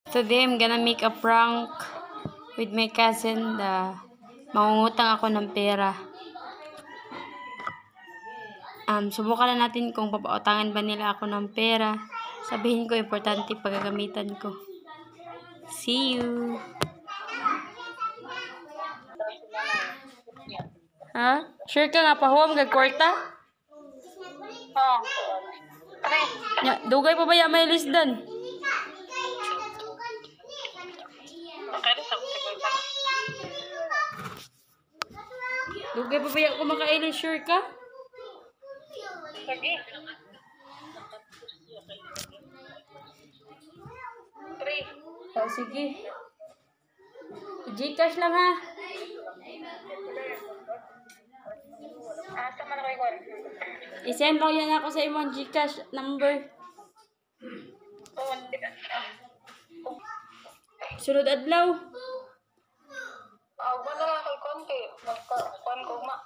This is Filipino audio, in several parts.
Today, I'm gonna make a prank with my cousin. Mangungutang ako ng pera. Subukan na natin kung papautangan ba nila ako ng pera. Sabihin ko, importante paggagamitan ko. See you! Ha? Sure ka nga pa, huwag gagkwarta? Oo. Dugay pa ba yung may list doon? Dugay pa ba yung kumakain? Sure ka? Sige. 3. Oh, sige. Gcash lang ha. Asa man ako ikon? I-send lang yan ako sa imong Gcash number. Oo. Sunod adlaw. Wala lang kay konti. Magkuhan ko ma.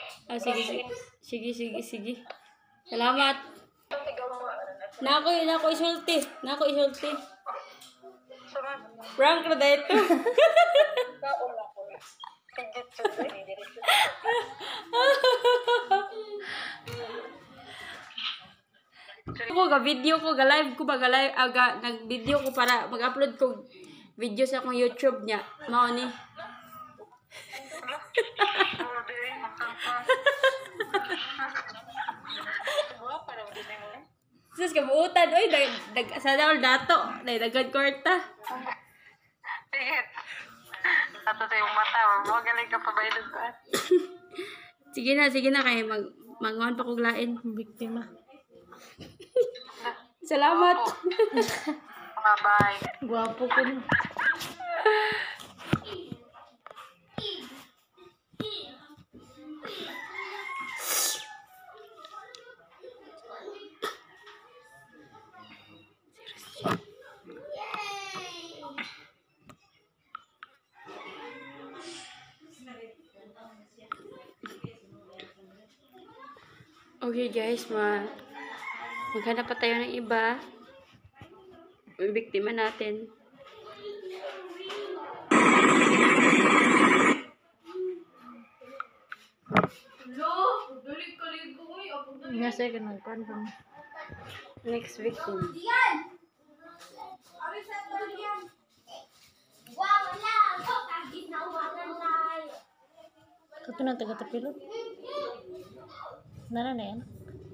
Sige. Salamat. Nako isulti. Sunod. Prank na dahil ito. Kaon lang ko. Higit sunod. Video ko, live ko ba, nag-video ko para mag-upload ko video sa akong YouTube niya. Mao ni. Sus, kabuutan. Uy, sa daol dato. Dagad kwarta. Higit. Ato sa yung mata. Magaling ka pa ba yun? Sige na kay manguhan pa kong lain. Biktima. Salamat. Bye-bye. Guwapo ko na. Okay guys, maghanap pa tayo ng iba. Biktima natin. Nasa ka ng kondom. Next victim. Kato na taga-tapilot. Nana na yan.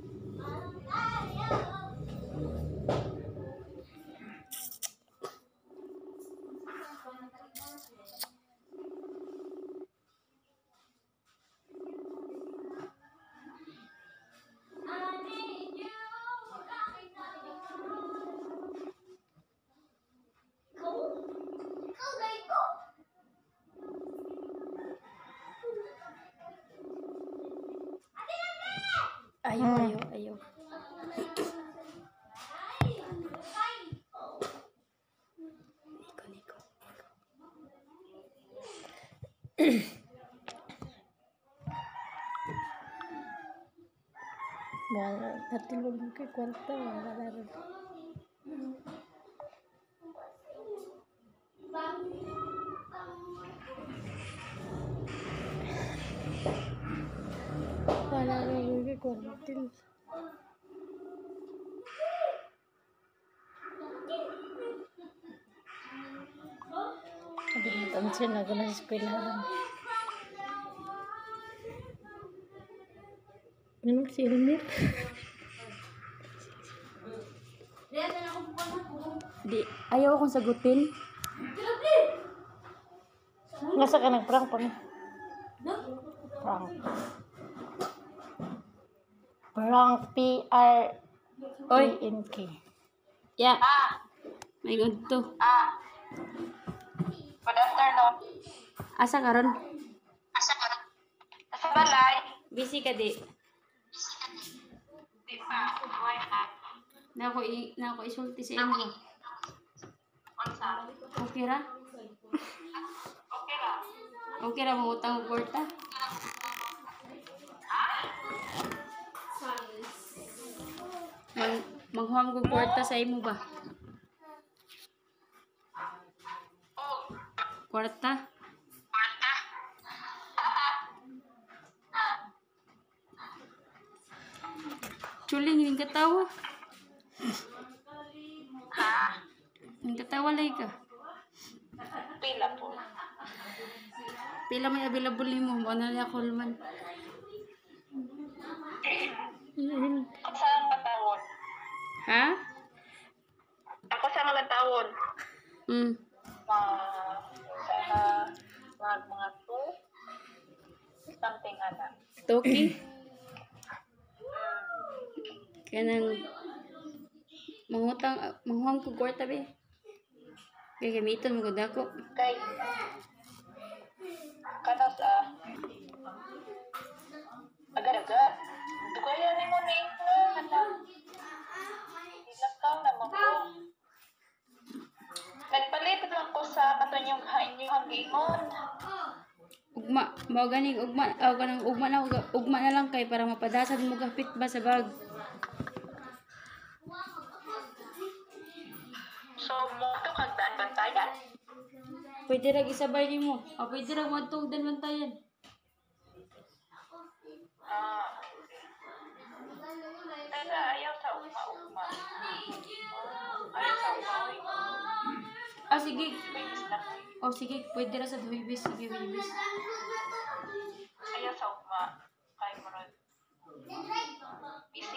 Ayaw. Niko. Wala. Natulog mo kay kwarta. Wala rin. Wala rin kay kwarta. Tansin ako na sa eskwelahan. Ano si Elmir? Ayaw akong sagutin. Nasa ka nag-prank pa na? Prank. P-R-A-N-K. Yeah. May good to. Good afternoon. Asa karon? Sa balay. Busy ka di. Di pa. Na ako isulti sa inyo. Okay ra? Okay ra mo utang og kwarta? Manghuam ko kwarta sa imo ba? Kwarta. Chuling, hindi katawa. Hindi katawa lagi ka. Pila po. Pila may available mo. Ano na ako naman. Ako sa mga taon. Ha? Ako sa mga taon. Hmm. Mga 2 something ana. Toki. Kaya nang mangutang ko kwarta be. Kaya gamiton mo ko dako. Kay kana sa agad-agad. Dugaya ni mo ni kana. Ilakaw na mo ko. Nagpalit lang ko sa katonyong inyong gingon. Ugma, mao ganing ugma, kanang ugma na lang kay para mapadasan mo gapit ba sa bag. So mo to kag daan bantayan. Pwede ra gisabay nimo. Pwede ra magtugdan bantayan. Pero ayaw sa ugma-ugma. Ayaw sa ugma-ugma. Sige. Bilis na. Sige, pwede ra sa huibis. Sige, huibis. Ayaw sa ugma. Kay mo ron. Busy.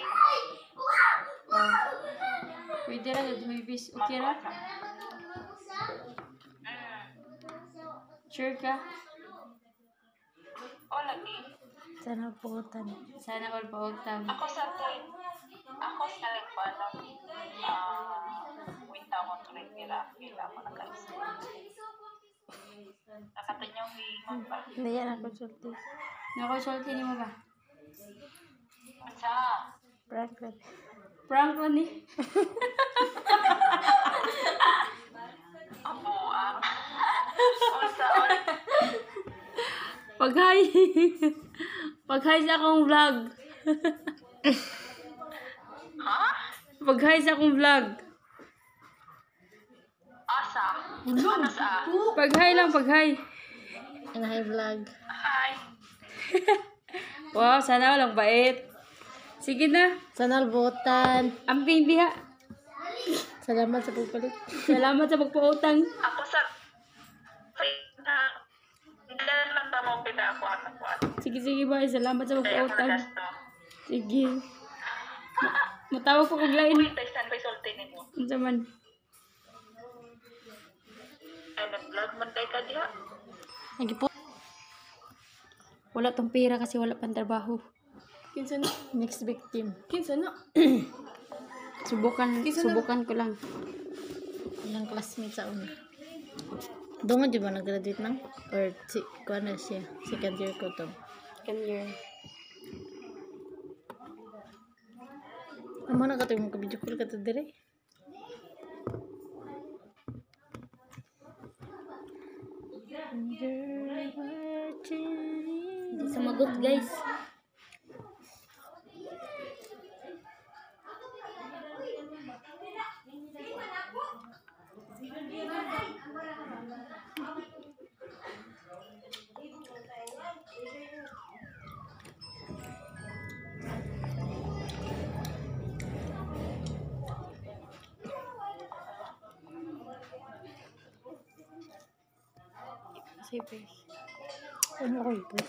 Pwede ra sa huibis. Okay ra? Sure ka? O lagi. Sana putan. Sana all pautang. Ako sa nagpano. Winta mo to rin nila. Pila mo nag-alis. Nakatanyong hiingon ba? Hindi yan ako sulti. Nakonsulti nimo ba? Sa Prank lang. Prank ko ni. ako ang unsa oras. Pag-hi. Pag-hi sa akong vlog. Ha? Pag-hi sa akong vlog. Asa? Ano sa? Pag-hi lang, pag-hi. Inahay vlog. Hi. Wow, sana walang bait. Sige na. Sana butan. Amping diha. Salamat sa pagpalit. Salamat sa pagpautang. Ako sa Diyan lang tamo pila ako at ako. Sige, bye. Salamat sa Kaya ako pagpautang. nagasto. Sige. Matawag ko kog lain. Uy, taysan pa isulti ni mo. Unsa man? Ay, nag-vlog man tayo ka diha. Nagipot. Wala tong pera kasi wala pang trabaho. Kinsa na? Next victim. Kinsa na? Subukan ko lang. Ilang classmates sa una. Doon nga di ba nag-graduate na? Or kuha na siya? Second year ko to. Come here. Amo na katong ka-video call ka to dire. Hindi sumagot, guys. Sige. Ano ko ipos?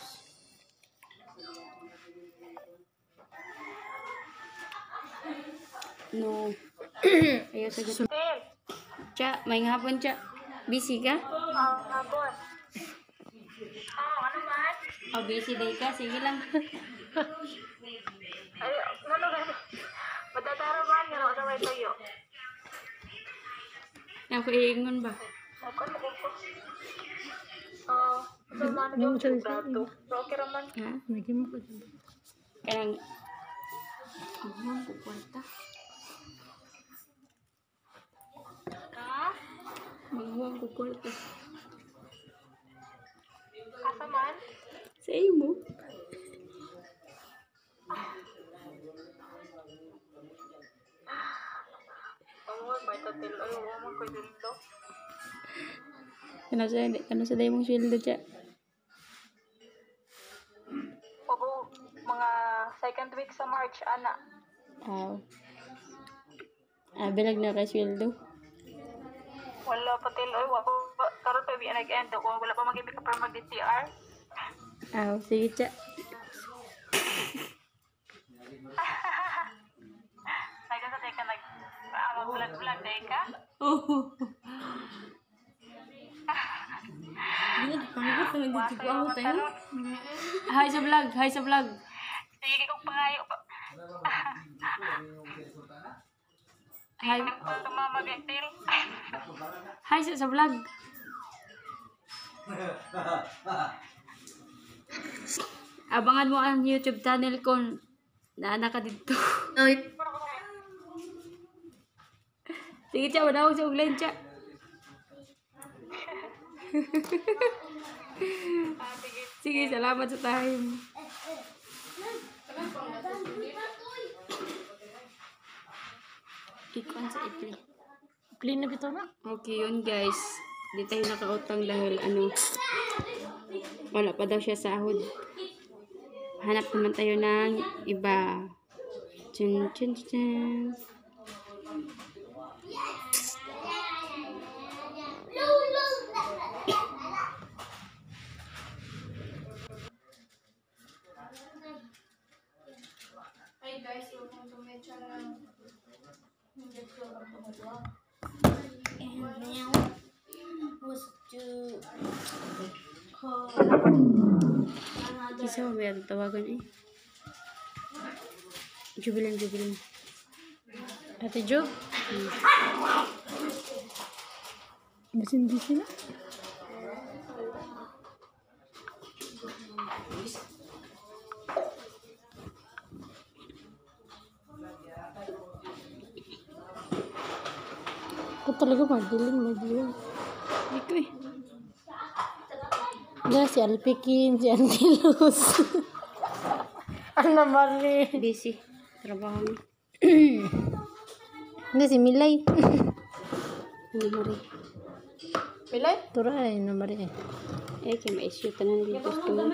No. Ayaw sagot. Tim. Cha, may hapon, Cha. Busy ka? Hapon. Ano man? Busy day ka. Sige lang. Ay, ano ba? Matataro ba niya? Ano may tayo? Ako iingon ba? Ako na ko. Sa man yung dato. Okay raman. Ha? Naging mo ko. Karang... Ang ko kwarta. Ha? Maghuwang ko kwarta. Asa man? Sa imo. May tatil. Ay, wala man ko dito. Kano sa day mong sweldo, Cha? Opo, mga second week sa March, ana. Aw. Bilag na kay sweldo. Wala pa tiloy, karon pa bi nag-end ko, wala pa magibig ka para mag-DTR. Aw, sige, Cha. Nagkasa tayo ka mag-vlog tayo ka? Oh. Hi sa vlog, hi sa vlog. Sige kong pangayo pa. Hi. Tumama Bictil. Hi sa vlog. Abangan mo ang YouTube channel ko. Naana ka dito. Sige, Cha. Manawag sa uglan, Cha. Sige, salamat sa time. Ikon sa ipli. Clean na bitaw na. Okay, yun guys. Di tayo nakautang dahil wala pa daw siya sahod. Hanap naman tayo ng iba. Chun, chun, chun. Hey guys, welcome to my channel. And now, was to call. Isa mo ba tawagan eh? Jubilan. Ate Jo? Busy na? Ako talaga madilim. Ito eh. Yan, si Alpikin, si Antilus. Ano mali? Busy. Trabaho mo. Hindi, si Milay. Ano mo rin? Milay? Tura ay namari eh. Kaya ma-issue tanan nila customer.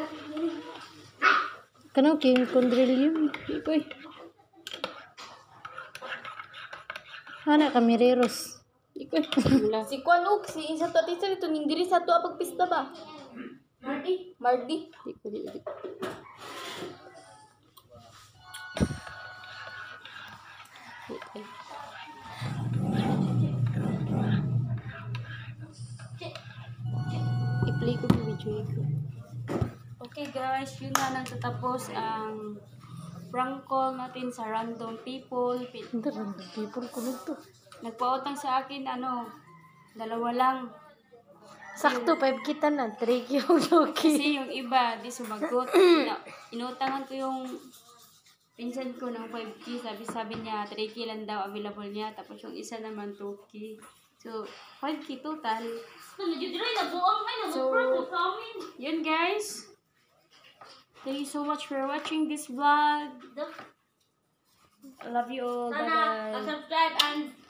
Kanang Kim Condrillium. Ito eh. Hana kamireros. Ito eh. Wala. Si Kwanuk, si Insa to Atisa, ito nindiri sa to pagpista ba? Mardi. Di ko. Okay. I-play ko yung video ko. Okay guys, yun na nagtatapos ang prank call natin sa random people. Hindi, random people kulog to. Nagpautang sa akin, 2 lang. Sakto, 5 kita na. 3 yung Loki. Kasi yung iba, di sumagot. Inutangan ko yung pinsan ko ng 5K. Sabi niya, 3K lang daw available niya. Tapos yung isa naman, 2K. So, 5K total. So, yun guys. Thank you so much for watching this vlog. I love you all. Bye-bye. Subscribe and